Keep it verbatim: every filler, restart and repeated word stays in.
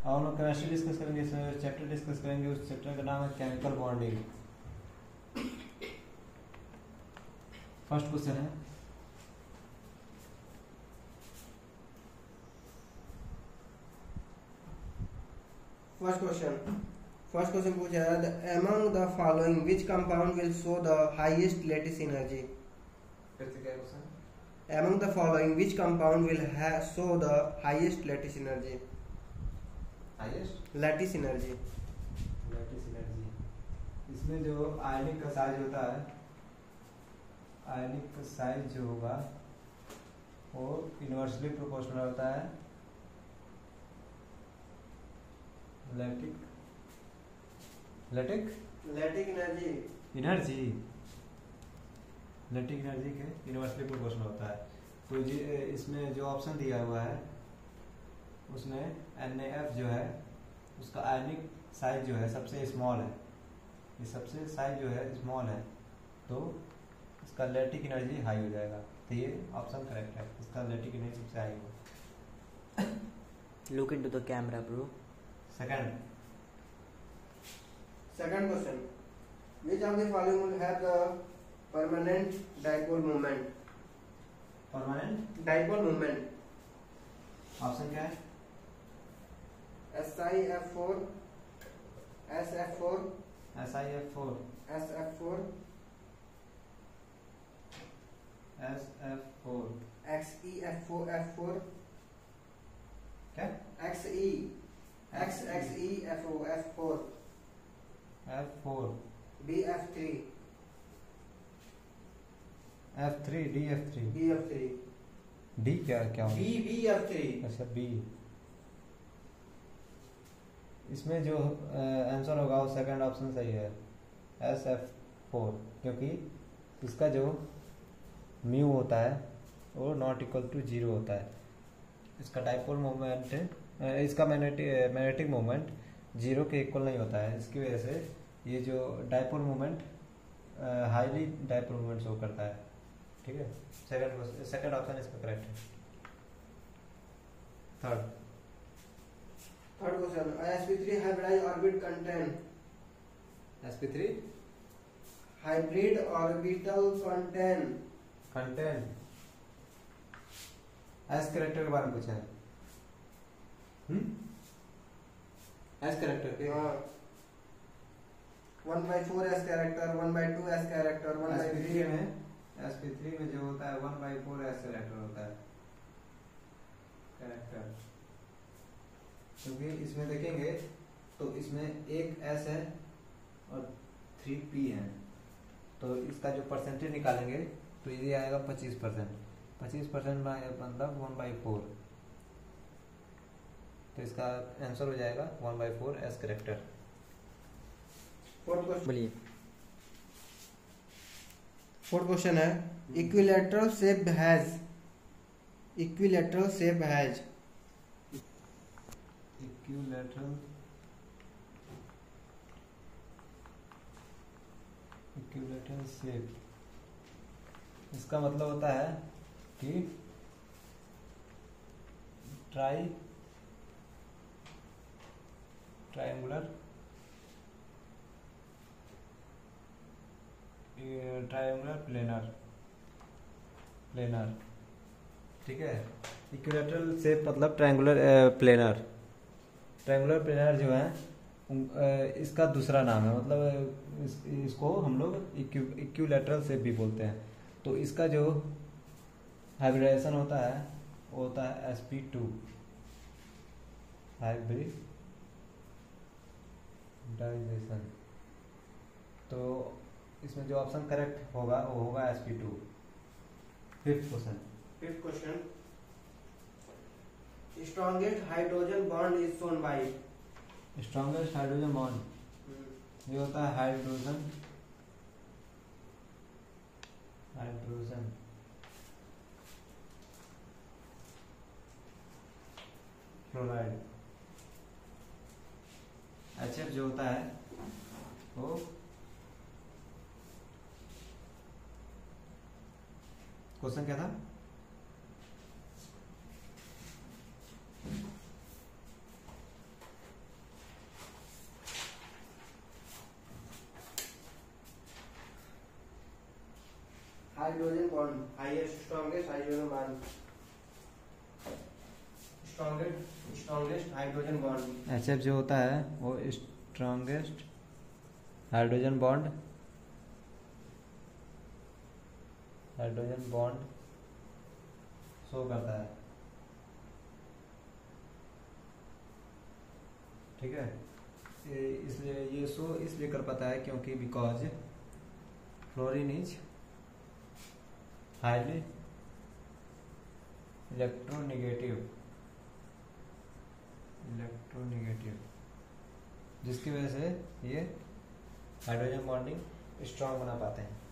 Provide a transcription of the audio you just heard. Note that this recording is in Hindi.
और हम लोग केमिस्ट्री डिस्कस करेंगे, चैप्टर डिस्कस करेंगे, उस चैप्टर का नाम है केमिकल बॉन्डिंग। फर्स्ट क्वेश्चन है, फर्स्ट क्वेश्चन फर्स्ट क्वेश्चन पूछा है, among the following which compound will show the highest lattice energy? फिर से क्या question? Among the following which compound will ha- show the highest lattice energy? Highest Lattice energy. Lattice energy. इसमें जो आयनिक का साइज होता है, आयनिक का साइज जो होगा वो इनवर्सली प्रोपोर्शनल होता है lattice lattice Lattice energy. Energy lattice energy के इनवर्सली प्रोपोर्शनल होता है। तो जी इसमें जो ऑप्शन दिया हुआ है उसमें एन ए एफ जो है उसका आयनिक साइज जो है सबसे स्मॉल है, ये सबसे साइज जो है स्मॉल है, तो इसका लैटिक एनर्जी हाई हो जाएगा। तो ये ऑप्शन करेक्ट है, इसका लैटिक एनर्जी सबसे हाई होगा। Look into the camera, bro. Second Second question. Which of the following will have the permanent dipole moment? Permanent Dipole moment. Option क्या है? S I F four, S F four, S I F four, S F four, S F four, X E F four, F four, क्या? X E, X X E F O, F four, F four, B F three, F three, D F three, B F three, D क्या क्या होगा? B B F three. अच्छा बी। इसमें जो आंसर होगा वो सेकंड ऑप्शन सही है, एस एफ फोर, क्योंकि इसका जो म्यू होता है वो नॉट इक्वल टू जीरो होता है। इसका डाइपोल मोमेंट, इसका मैग्नेटिक मैग्नेटिक मोमेंट जीरो के इक्वल नहीं होता है, इसकी वजह से ये जो dipole moment highly dipole moment show करता है। ठीक है, सेकंड सेकंड ऑप्शन इसका करेक्ट है। Third Third question. A S P three hybrid orbit contain S P three hybrid orbital contain content S character के बारे में पूछा है। हम्म एस कैरेक्टर के uh, one by four S character, one by two S character, one by S P three three. में एस पी थ्री में जो होता है one by four S character होता है, कैरेक्टर। क्योंकि इसमें देखेंगे तो इसमें एक एस है और थ्री पी है, तो इसका जो परसेंटेज निकालेंगे तो ये आएगा पच्चीस परसेंट। पच्चीस परसेंट मतलब वन बाई फोर, तो इसका आंसर हो जाएगा one by four S character. Fourth question. बोलिए। Fourth question है, equilateral shape has equilateral shape has equilateral equilateral shape, इसका मतलब होता है कि tri triangular triangular planar planar ठीक है। इक्विलैटरल शेप मतलब ट्रायंगुलर प्लेनर। ट्रायंगुलर प्लेनर जो है उन- अ, इसका दूसरा नाम है, मतलब इस, इसको हम लोग इक्विलैटरल शेप भी बोलते हैं। तो इसका जो हाइब्रिडाइजेशन होता है वो होता है एस पी टू, हाइब्रिडाइजेशन। तो इसमें जो ऑप्शन करेक्ट होगा वो होगा S P two. Fifth question, Fifth question. Strongest hydrogen bond is shown by strongest hydrogen bond ये होता है hydrogen hydrogen chloride. H F जो होता है वो क्वेश्चन क्या था? Hydrogen bond highest strongest hydrogen bond strongest strongest hydrogen bond. H F जो होता है वो strongest hydrogen bond hydrogen bond show करता है, ठीक है। ये- इसलिए ये शो इसलिए कर पाता है क्योंकि because fluorine is highly electronegative electronegative जिसकी वजह से ये हाइड्रोजन बॉन्डिंग स्ट्रांग बना पाते हैं।